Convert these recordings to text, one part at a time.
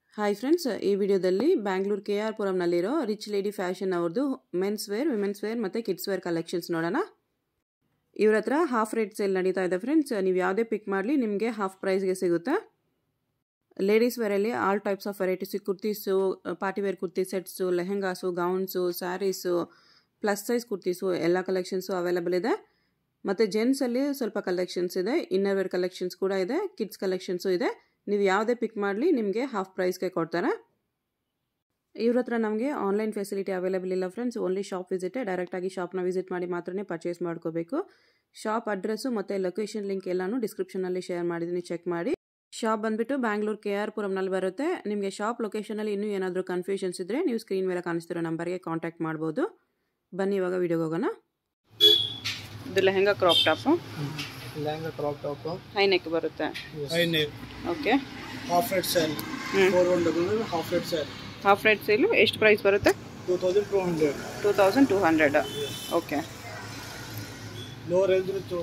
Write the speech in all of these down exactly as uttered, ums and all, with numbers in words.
Hi friends, ಈ ವಿಡಿಯೋದಲ್ಲಿ Bangalore K R ಪುರಂನಲ್ಲಿರೋ ರಿಚ್ ಲೇಡಿ ಫ್ಯಾಷನ್ ಅವ್ರದ್ದು ಮೆನ್ಸ್ ವೇರ್, ವಿಮೆನ್ಸ್ ವೇರ್ ಮತ್ತು ಕಿಡ್ಸ್ ವೇರ್ ಕಲೆಕ್ಷನ್ಸ್ ನೋಡೋಣ. ಇವ್ರ ಹತ್ರ ಹಾಫ್ ರೇಟ್ ಸೇಲ್ ನಡೀತಾ ಇದೆ ಫ್ರೆಂಡ್ಸ್. ನೀವು ಯಾವುದೇ ಪಿಕ್ ಮಾಡಲಿ ನಿಮಗೆ ಹಾಫ್ ಪ್ರೈಸ್ಗೆ ಸಿಗುತ್ತೆ. ಲೇಡೀಸ್ ವೇರಲ್ಲಿ all types of varieties, kurtis, party wear kurti sets, lehengas, gowns, saris, plus size kurtis ಎಲ್ಲ ಕಲೆಕ್ಷನ್ಸು ಅವೈಲೇಬಲ್ ಇದೆ. ಮತ್ತು ಜೆಂಟ್ಸಲ್ಲಿ ಸ್ವಲ್ಪ ಕಲೆಕ್ಷನ್ಸ್ ಇದೆ, ಇನ್ನರ್ ವೇರ್ ಕಲೆಕ್ಷನ್ಸ್ ಕೂಡ ಇದೆ, ಕಿಡ್ಸ್ ಕಲೆಕ್ಷನ್ಸು ಇದೆ. ನೀವು ಯಾವುದೇ ಪಿಕ್ ಮಾಡಲಿ ನಿಮಗೆ ಹಾಫ್ ಪ್ರೈಸ್ಗೆ ಕೊಡ್ತಾರೆ. ಇವ್ರ ಹತ್ರ ನಮಗೆ ಆನ್ಲೈನ್ ಫೆಸಿಲಿಟಿ ಅವೈಲೇಬಲ್ ಇಲ್ಲ ಫ್ರೆಂಡ್ಸ್. ಓನ್ಲಿ ಶಾಪ್ ವಿಸಿಟೇ. ಡೈರೆಕ್ಟಾಗಿ ಶಾಪ್ನ ವಿಸಿಟ್ ಮಾಡಿ ಮಾತ್ರನೇ ಪರ್ಚೇಸ್ ಮಾಡ್ಕೋಬೇಕು. ಶಾಪ್ ಅಡ್ರೆಸ್ಸು ಮತ್ತು ಲೊಕೇಶನ್ ಲಿಂಕ್ ಎಲ್ಲನೂ ಡಿಸ್ಕ್ರಿಪ್ಷನಲ್ಲಿ ಶೇರ್ ಮಾಡಿದ್ದೀನಿ, ಚೆಕ್ ಮಾಡಿ. ಶಾಪ್ ಬಂದುಬಿಟ್ಟು ಬ್ಯಾಂಗ್ಳೂರ್ ಕೆ ಆರ್ ಪುರಂನಲ್ಲಿ ಬರುತ್ತೆ. ನಿಮಗೆ ಶಾಪ್ ಲೊಕೇಶನಲ್ಲಿ ಇನ್ನೂ ಏನಾದರೂ ಕನ್ಫ್ಯೂಷನ್ಸ್ ಇದ್ದರೆ ನೀವು ಸ್ಕ್ರೀನ್ ಮೇಲೆ ಕಾಣಿಸ್ತಿರೋ ನಂಬರ್ಗೆ ಕಾಂಟ್ಯಾಕ್ಟ್ ಮಾಡ್ಬೋದು. ಬನ್ನಿ ಇವಾಗ ವಿಡಿಯೋಗೆ ಹೋಗೋಣ. ಇದು lehenga crop top. Lehenga crop top high neck ಬರುತ್ತೆ. High neck. Okay. Half rate sale four one double nine. Half rate sale. Half rate sale ಎಷ್ಟು ಪ್ರೈಸ್ ಬರುತ್ತೆ? Two thousand two hundred. Two thousand two hundred. Okay. Low range ಇದು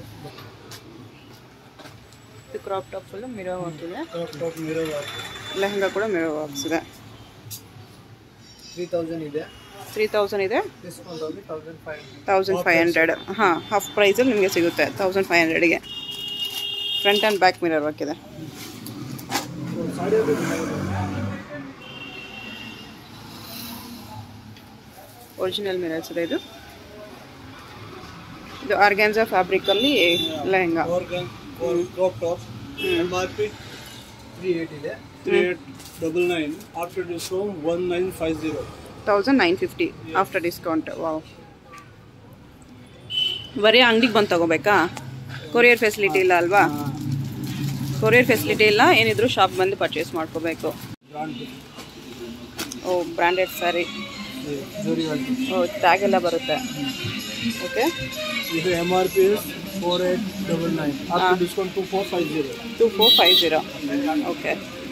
crop top full mirror work ಇದೆ. Crop top mirror work. Lehenga ಕೂಡ mirror works ಇದೆ. Three thousand ಇದೆ. Three thousand ಇದೆ. Discount ಆಗಿ thousand five thousand five hundred. ಹಾಂ, half ಪ್ರೈಸಲ್ಲಿ ನಿಮಗೆ ಸಿಗುತ್ತೆ ತೌಸಂಡ್ ಫೈವ್ ಹಂಡ್ರೆಡ್ಗೆ. Front and back mirror work ಇದೆ. ಒರಿಜಿನಲ್ ಮಿರರ್ಸ್ ಇದೆ. ಇದು ಇದು ಆರ್ಗ್ಯಾನ್ಸಾ ಫ್ಯಾಬ್ರಿಕಲ್ಲಿ lehenga. Crop top M R P three eight ಇದೆ. Three eight double nine. After discount one nine five zero. Thousand nine fifty after discount. Wow. ಬರೀ ಅಂಗಡಿಗೆ ಬಂದು ತಗೋಬೇಕಾ? ಕೊರಿಯರ್ ಫೆಸಿಲಿಟಿ ಇಲ್ಲ ಅಲ್ವಾ? ಕೊರಿಯರ್ ಫೆಸಿಲಿಟಿ ಇಲ್ಲ. ಏನಿದ್ರು ಶಾಪ್ ಬಂದು ಪರ್ಚೇಸ್ ಮಾಡ್ಕೋಬೇಕು. ಓ, ಬ್ರ್ಯಾಂಡೆಡ್ ಸ್ಯಾರಿ. ಓ, ಟ್ಯಾಗ್ ಎಲ್ಲ ಬರುತ್ತೆ. ಓಕೆ. ಇದು M R P four eight double nine. After discount two four five zero. Two four five zero. Okay.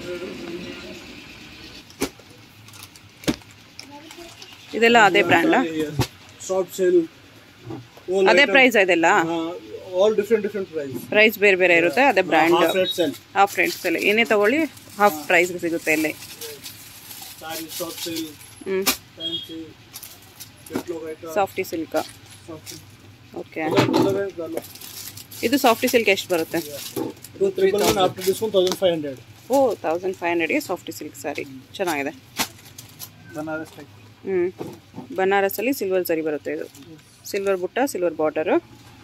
ಇದೆಲ್ಲ ಅದೇ ಬ್ರ್ಯಾಂಡಾ? ಶಾಪ್ ಸೇಲ್ ಅದೇ ಪ್ರೈಸ್ ಇದೆಲ್ಲ? All different different price. Price ಬೇರೆ ಬೇರೆ ಇರುತ್ತೆ. ಅದೇ brand. Half rate sale. Half rate sale. ಏನೇ ತಗೊಳ್ಳಿ ಹಾಫ್ ಪ್ರೈಸ್ಗೆ ಸಿಗುತ್ತೆ ಇಲ್ಲಿ. Sari shop sale. ಹ್ಞೂ. Fancy catalogue item. Softy silk. Okay. ಇದು ಸಾಫ್ಟಿ ಸಿಲ್ಕ್ ಎಷ್ಟು ಬರುತ್ತೆ? Two three thousand. After discount thousand five hundred. ಓ, ತೌಸಂಡ್ ಫೈವ್ ಹಂಡ್ರೆಡ್ಗೆ ಸಾಫ್ಟಿ ಸಿಲ್ಕ್ ಸ್ಯಾರಿ ಚೆನ್ನಾಗಿದೆ. ಬನಾರಸ್ ಟೈಪ್. ಹ್ಞೂ. ಬನಾರಸಲ್ಲಿ ಸಿಲ್ವರ್ ಸರಿ ಬರುತ್ತೆ. ಇದು ಸಿಲ್ವರ್ ಬುಟ್ಟ, silver border.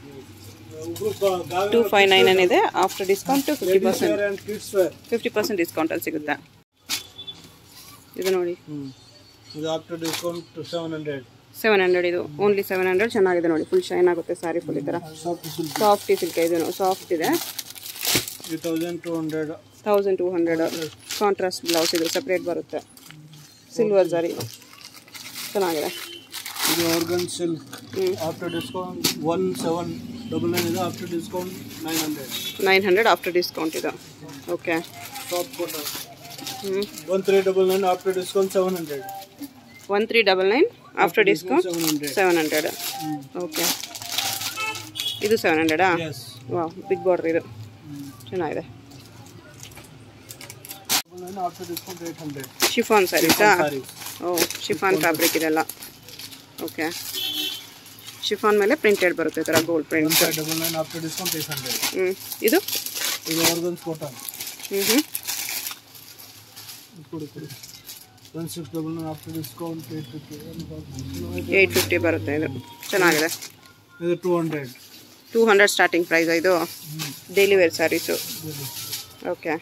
Two five nine ಏನಿದೆ. After discount fifty percent fifty percent ಡಿಸ್ಕೌಂಟಲ್ಲಿ ಸಿಗುತ್ತೆ. ಇದು ನೋಡಿ. ಇದು after discount seven hundred. Seven hundred. ಇದು ಓನ್ಲಿ ಸೆವೆನ್ ಹಂಡ್ರೆಡ್. ಚೆನ್ನಾಗಿದೆ ನೋಡಿ. ಫುಲ್ ಶೈನ್ ಆಗುತ್ತೆ ಸ್ಯಾರಿ. ಫುಲ್ ಈ ಥರ ಸಾಫ್ಟಿ ಸಿಲ್ಕ್. ಇದು ಸಾಫ್ಟ್ ಇದೆ. Three thousand two hundred. Thousand two hundred. Contrast blouse. ಇದು ಸಪ್ರೇಟ್ ಬರುತ್ತೆ. ಸಿಲ್ವರ್ ಸಾರಿ ಚೆನ್ನಾಗಿದೆ. ಇದು organza silk. After discount one seven double nine ಇದೆ. After discount nine hundred. Nine hundred after discount ಇದು. ಓಕೆ. Soft cotton. ಹ್ಞೂ. One three double nine. After discount seven hundred. One three double nine after discount seven hundred. Okay. ಇದು seven ಹಂಡ್ರೆಡಾ? ವಾ, big border. ಇದು ಚೆನ್ನಾಗಿದೆ. After discount eight hundred. Chiffon ಸ್ಯಾರೀಸಾ? ಓ, chiffon fabric ಇದೆಲ್ಲ. ಓಕೆ. ಶಿಫಾನ್ ಮೇಲೆ ಪ್ರಿಂಟೆಡ್ ಬರುತ್ತೆ ಈ ಥರ gold print. Double nine. After discount eight hundred. ಹ್ಞೂ. ಇದು ಇದು ಆರ್ಗನ್ ಕಾಟನ್. ಹ್ಞೂ ಹ್ಞೂ. ಕೊಡಿ ಕೊಡಿ. One six double nine. After discount eight fifty. Eight fifty ಬರುತ್ತೆ. ಇದು ಚೆನ್ನಾಗಿದೆ. ಇದು two hundred. Two hundred starting price. ಇದು ಡೈಲಿ ವೇರ್ ಸ್ಯಾರೀಸು. ಓಕೆ.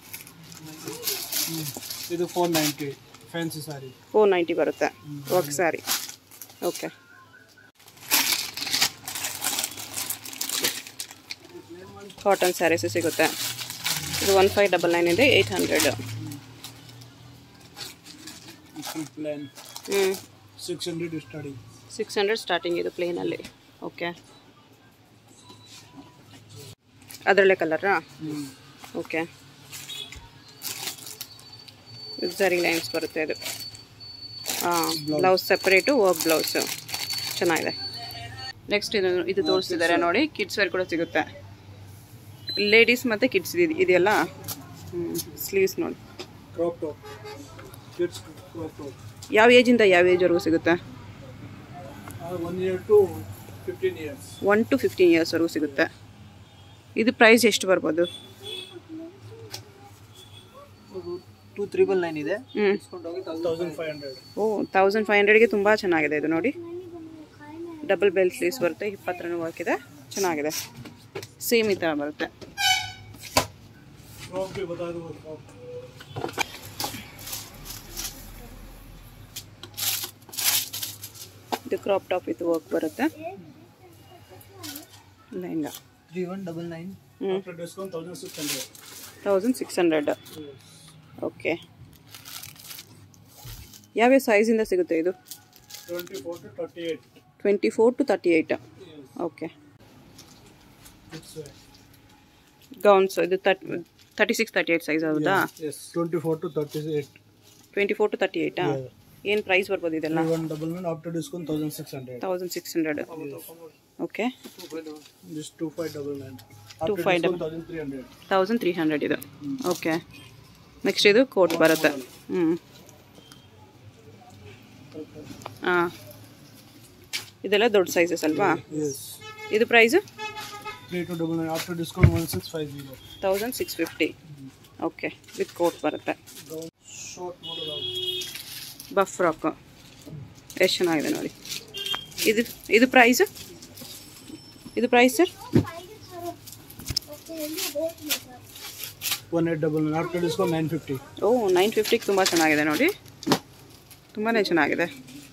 ಇದು four ninety. Fancy sari. Four ninety ಬರುತ್ತೆ. Work sari. Okay. Cotton saris ಸಿಗುತ್ತೆ. ಇದು ಒನ್ ಫೈವ್ ಡಬಲ್ ನೈನ್ ಇದೆ. Eight hundred. ಪ್ಲೇನ್. ಹ್ಞೂ. Six hundred starting. Six hundred starting ಇದು ಪ್ಲೇನಲ್ಲಿ. ಓಕೆ. ಅದರಲ್ಲೇ ಕಲರಾ? ಓಕೆ. ಸರಿ ಲೈನ್ಸ್ ಬರುತ್ತೆ. ಇದು ಹಾಂ, ಬ್ಲೌಸ್ ಸಪ್ರೇಟು, ವರ್ಕ್ ಬ್ಲೌಸು ಚೆನ್ನಾಗಿದೆ. ನೆಕ್ಸ್ಟ್ ಇದು ಇದು ತೋರಿಸ್ತಿದ್ದಾರೆ ನೋಡಿ. ಕಿಡ್ಸ್ ವೇರ್ ಕೂಡ ಸಿಗುತ್ತೆ. ಲೇಡೀಸ್ ಮತ್ತು ಕಿಡ್ಸ್ ಇದೆಯಲ್ಲ. ಸ್ಲೀವ್ಸ್ ನೋಡಿ. crop top. Kids crop top. ಯಾವ ಏಜಿಂದ ಯಾವ ಏಜ್ವರೆಗೂ ಸಿಗುತ್ತೆ? Uh, one year to fifteen years. One to fifteen ಇಯರ್ಸ್ವರೆಗೂ ಸಿಗುತ್ತೆ. ಇದು ಪ್ರೈಸ್ ಎಷ್ಟು ಬರ್ಬೋದು? ಟೂ ತ್ರಿಬಲ್ ನೈನ್ ಇದೆ. ಹ್ಞೂ ತೌಸಂಡ್ ಫೈವ್ ಹಂಡ್ರೆಡ್. ಓ ತೌಸಂಡ್ ಫೈವ್ ಹಂಡ್ರೆಡ್ಗೆ ತುಂಬ ಚೆನ್ನಾಗಿದೆ ಇದು ನೋಡಿ. ಡಬಲ್ ಬೆಲ್ ಸ್ಲೀವ್ಸ್ ಬರುತ್ತೆ, ಇಪ್ಪತ್ತರನೂ ವರ್ಕ್ ಇದೆ, ಚೆನ್ನಾಗಿದೆ. ಸೇಮ್ ಈ ಥರ ಬರುತ್ತೆ. ಇದು ಕ್ರಾಪ್ ಟಾಪ್ ಇದು ವರ್ಕ್ ಬರುತ್ತೆ. Lehenga three one double nine. Discount thousand six hundred. Thousand six hundred. Okay. ಯಾವ್ಯಾವ ಸೈಜಿಂದ ಸಿಗುತ್ತೆ ಇದು? Twenty four to thirty eight. Twenty four to thirty eight. Okay. Gowns ಇದು thirty thirty six thirty eight size ಹೌದಾ? Twenty four to thirty eight. Twenty four to ತರ್ಟಿ ಏಯ್ಟಾ? ಏನು price ಬರ್ಬೋದು ಇದೆಲ್ಲ? One double nine after discount thousand six hundred. Thousand six hundred. Okay. This two five double nine. Two five double thousand three hundred. Thousand three hundred ಇದು. Okay. Next ಇದು coat ಬರುತ್ತೆ. ಹ್ಞೂ ಹಾಂ ಇದೆಲ್ಲ ದೊಡ್ಡ ಸೈಜಸ್ ಅಲ್ವಾ? ಇದು price? Three two double nine after discount one six five zero. Thousand six fifty. Okay. With coat ಬರುತ್ತೆ. ಶಾರ್ಟ್ ಮಾಡಲ್ ಬಫ್ ಫ್ರಾಕು ಎಷ್ಟು ಚೆನ್ನಾಗಿದೆ ನೋಡಿ. ಇದು ಇದು ಪ್ರೈಸು? ಇದು price sir? One eight double nine after discount nine fifty. ಓ nine ಫಿಫ್ಟಿಗೆ ತುಂಬ ಚೆನ್ನಾಗಿದೆ ನೋಡಿ, ತುಂಬಾ ಚೆನ್ನಾಗಿದೆ.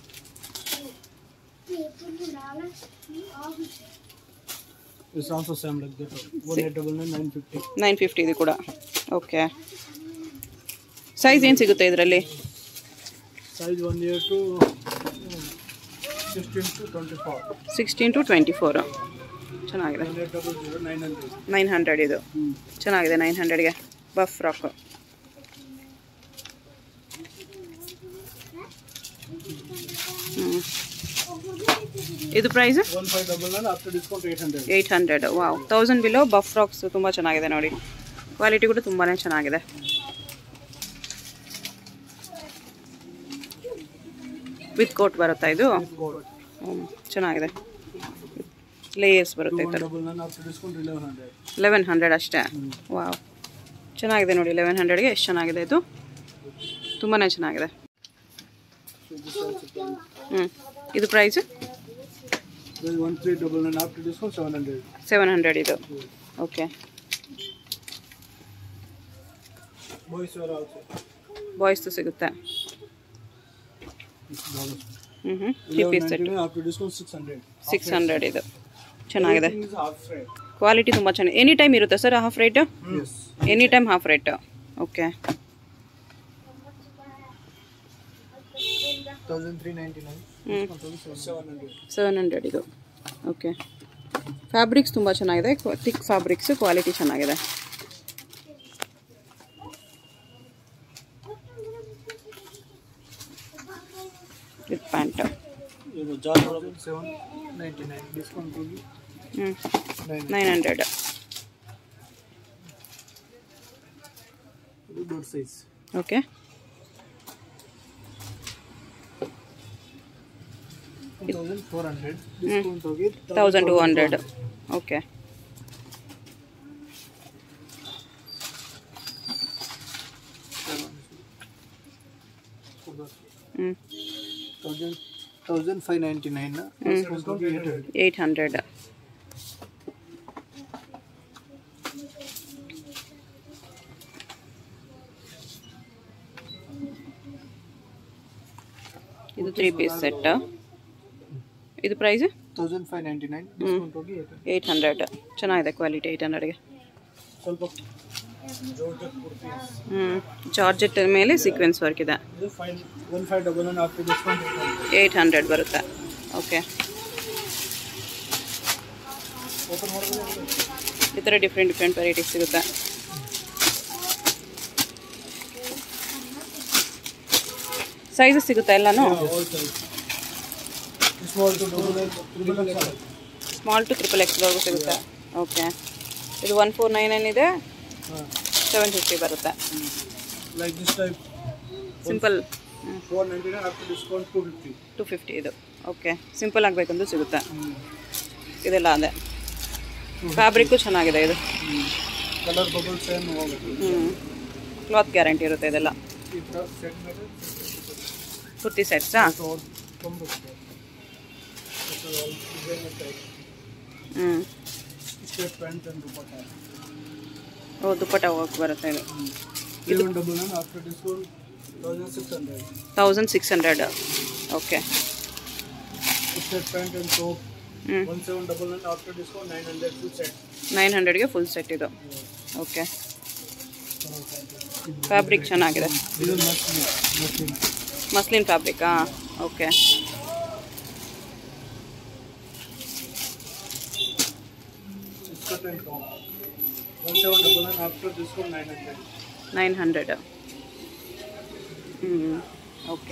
It's also same like that. one eight double nine nine fifty. Nine fifty ಇದು ಕೂಡ. ಓಕೆ. ಸೈಜ್ ಏನು ಸಿಗುತ್ತೆ ಇದರಲ್ಲಿ? Size one year to sixteen to twenty-four. Sixteen to twenty four. ಚೆನ್ನಾಗಿದೆ. one eight double zero nine hundred. Nine hundred ಇದು ಚೆನ್ನಾಗಿದೆ. ನೈನ್ ಹಂಡ್ರೆಡ್ಗೆ ಬಫ್ ಫ್ರಾಕು. ಹ್ಞೂ ಇದು price? one five double nine after discount eight hundred. Eight hundred. Wow. Thousand below puff frocks ತುಂಬ ಚೆನ್ನಾಗಿದೆ ನೋಡಿ. ಕ್ವಾಲಿಟಿ ಕೂಡ ತುಂಬಾ ಚೆನ್ನಾಗಿದೆ. ವಿತ್ ಕೋಟ್ ಬರುತ್ತಾ ಇದು? ಹ್ಞೂ ಚೆನ್ನಾಗಿದೆ. ಲೇಯರ್ಸ್ ಬರುತ್ತೆ ಈ ಥರ. ಲೆವೆನ್ ಹಂಡ್ರೆಡ್ ಅಷ್ಟೇ. ವಾವ್ ಚೆನ್ನಾಗಿದೆ ನೋಡಿ. ಲೆವೆನ್ ಹಂಡ್ರೆಡ್ಗೆ ಎಷ್ಟು ಚೆನ್ನಾಗಿದೆ ಇದು, ತುಂಬಾ ಚೆನ್ನಾಗಿದೆ. ಹ್ಞೂ ಇದು ಪ್ರೈಸ್? ಸೆವೆನ್ ಹಂಡ್ರೆಡ್ ಇದು. ಓಕೆ. ಬಾಯ್ಸ್ದು ಸಿಗುತ್ತೆ. ಹ್ಞೂ ಹ್ಞೂ three piece set six hundred ಇದು ಚೆನ್ನಾಗಿದೆ. ಕ್ವಾಲಿಟಿ ತುಂಬ ಚೆನ್ನಾಗಿದೆ. ಎನಿ ಟೈಮ್ ಇರುತ್ತೆ sir half rate? Any time half rate. Okay. Seven hundred ಇದು. ಓಕೆ. ಫ್ಯಾಬ್ರಿಕ್ಸ್ ತುಂಬ ಚೆನ್ನಾಗಿದೆ, ಥಿಕ್ ಫ್ಯಾಬ್ರಿಕ್ಸ್, ಕ್ವಾಲಿಟಿ ಚೆನ್ನಾಗಿದೆ. With pant. ಹ್ಞೂ nine hundred. Okay. Thousand two hundred. Okay. ಹ್ಞೂ thousand five ninety nine. Eight hundred. ಇದು three piece set. ಇದು price? Thousand five ninety nine. Eight hundred. ಚೆನ್ನಾಗಿದೆ quality. Eight ಹಂಡ್ರೆಡ್ಗೆ. ಹ್ಞೂ ಜಾರ್ಜೆಟ್ ಮೇಲೆ sequins work ಇದೆ. ಏಯ್ಟ್ ಹಂಡ್ರೆಡ್ ಬರುತ್ತೆ. ಓಕೆ. ಈ ಥರ ಡಿಫ್ರೆಂಟ್ ಡಿಫ್ರೆಂಟ್ ವೆರೈಟೀಸ್ ಸಿಗುತ್ತೆ. ಸೈಜಸ್ ಸಿಗುತ್ತೆ ಎಲ್ಲನೂ? ಸ್ಮಾಲ್ ಟು ಟ್ರಿಪಲ್ ಎಕ್ಸ್ವರೆಗೂ ಸಿಗುತ್ತೆ. ಓಕೆ. ಇದು ಒನ್ ಫೋರ್ ನೈನ್ ನೈನ್ ಇದೆ, ಸೆವೆನ್ ಫಿಫ್ಟಿ ಬರುತ್ತೆ. like this type. Simple four ninety-nine after discount two fifty. Two fifty ಇದು. ಓಕೆ, ಸಿಂಪಲ್ ಆಗಬೇಕಂದ್ರೂ ಸಿಗುತ್ತೆ. ಇದೆಲ್ಲ ಅದೇ ಫ್ಯಾಬ್ರಿಕ್ಕು ಚೆನ್ನಾಗಿದೆ ಇದು. ಕಲರ್ ಬಬಲ್ಸ್ ಏನು ಹೋಗುತ್ತೆ. ಹ್ಞೂ ಕ್ಲಾತ್ ಗ್ಯಾರಂಟಿ ಇರುತ್ತೆ ಇದೆಲ್ಲ. ಕುರ್ತಿ ಸೆಟ್ಸಾ? ಹ್ಞೂ ಓ ದುಪ್ಪಟ್ಟ ಹೋಗಕ್ಕೆ ಬರುತ್ತೆ ಇದು. Thousand six hundred. Okay. Nine ಹಂಡ್ರೆಡ್ಗೆ ಫುಲ್ ಸೆಟ್ ಇದು. ಓಕೆ, ಫ್ಯಾಬ್ರಿಕ್ ಚೆನ್ನಾಗಿದೆ. ಮಸ್ಲಿನ್ ಫ್ಯಾಬ್ರಿಕಾ? ಓಕೆ. Nine hundred. ಹ್ಞೂ ಓಕೆ.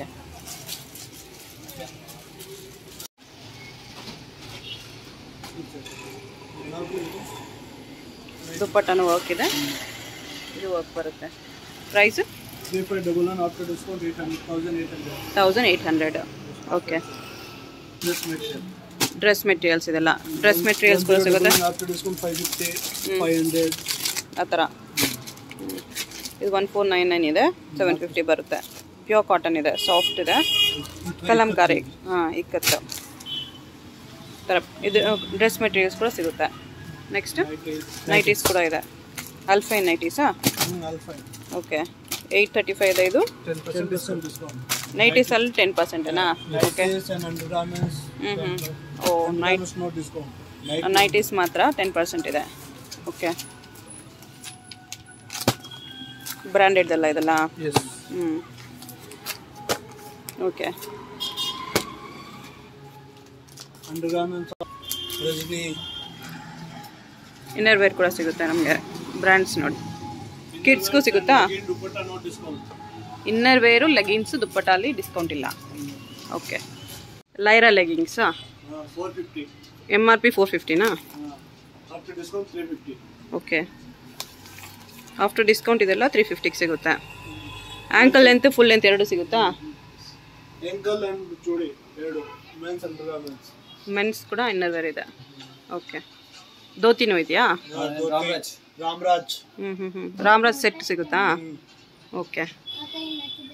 ದುಪ್ಪಟ್ಟನು ವರ್ಕ್ ಇದೆ, ಇದು ವರ್ಕ್ ಬರುತ್ತೆ. Price thousand eight hundred. Okay. Dress materials ಇದೆಲ್ಲ. ಡ್ರೆಸ್ ಮೆಟೀರಿಯಲ್ಸ್ ಕೂಡ ಸಿಗುತ್ತೆ ಆ ಥರ. ಇದು ಒನ್ ಫೋರ್ ನೈನ್ ನೈನ್ ಇದೆ, ಸೆವೆನ್ ಫಿಫ್ಟಿ ಬರುತ್ತೆ. ಪ್ಯೂರ್ ಕಾಟನ್ ಇದೆ, ಸಾಫ್ಟ್ ಇದೆ, ಕಲಂಕಾರಿ. ಹಾಂ ಇಕ್ಕತ್ತು ಥರ ಇದು ಡ್ರೆಸ್ ಮೆಟೀರಿಯಲ್ಸ್ ಕೂಡ ಸಿಗುತ್ತೆ. ನೆಕ್ಸ್ಟ್ ನೈಟೀಸ್ ಕೂಡ ಇದೆ. ಅಲ್ಫೈನ್ ನೈಟೀಸಾ? ಓಕೆ. ಏಯ್ಟ್ ತರ್ಟಿ ಫೈವ್ ಇದೆ ಇದು. ನೈಟೀಸಲ್ಲಿ ಟೆನ್ ಪರ್ಸೆಂಟೇನಾ? ಓಕೆ. ಹ್ಞೂ ಹ್ಞೂ ಓ ನೈಟ್ ನೈಟೀಸ್ ಮಾತ್ರ ಟೆನ್ ಪರ್ಸೆಂಟ್ ಇದೆ. ಓಕೆ. ಬ್ರ್ಯಾಂಡೆಡ್ದಲ್ಲ ಇದೆಲ್ಲ? ಹ್ಞೂ ಓಕೆ. ಇನ್ನರ್ ವೇರ್ ಕೂಡ ಸಿಗುತ್ತೆ ನಮಗೆ. ಬ್ರ್ಯಾಂಡ್ಸ್ ನೋಡಿ. ಕಿಡ್ಸ್ಗೂ ಸಿಗುತ್ತಾ? ಇನ್ನರ್ ವೇರು, ಲೆಗಿನ್ಸು, ದುಪ್ಪಟ್ಟಲ್ಲಿ ಡಿಸ್ಕೌಂಟ್ ಇಲ್ಲ. ಓಕೆ. ಲೈರಾ ಲೆಗಿನ್ಸಾ? ಎಮ್ ಆರ್ ಪಿ ಫೋರ್ ಫಿಫ್ಟಿನಾ? ಓಕೆ. ಆಫ್ಟರ್ ಡಿಸ್ಕೌಂಟ್ ಇದೆಲ್ಲ ತ್ರೀ ಫಿಫ್ಟಿಗೆ ಸಿಗುತ್ತೆ. ಆ್ಯಂಕಲ್ ಲೆಂತ್, ಫುಲ್ ಲೆಂತ್ ಎರಡು ಸಿಗುತ್ತಾ? ಮೆನ್ಸ್ ಕೂಡ ಇನ್ನರ್ ವೇರ್ ಇದೆ. ಓಕೆ. ಧೋತಿನೂ ಇದೆಯಾ? ರಾಮ್ರಾಜ್. ಹ್ಞೂ ಹ್ಞೂ ಹ್ಞೂ ರಾಮ್ರಾಜ್ ಸೆಟ್ ಸಿಗುತ್ತಾ? ಓಕೆ.